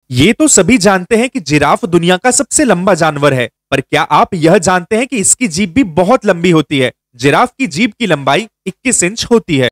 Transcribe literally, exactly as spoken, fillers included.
ये तो सभी जानते हैं कि जिराफ दुनिया का सबसे लंबा जानवर है, पर क्या आप यह जानते हैं कि इसकी जीभ भी बहुत लंबी होती है। जिराफ की जीभ की लंबाई इक्कीस इंच होती है।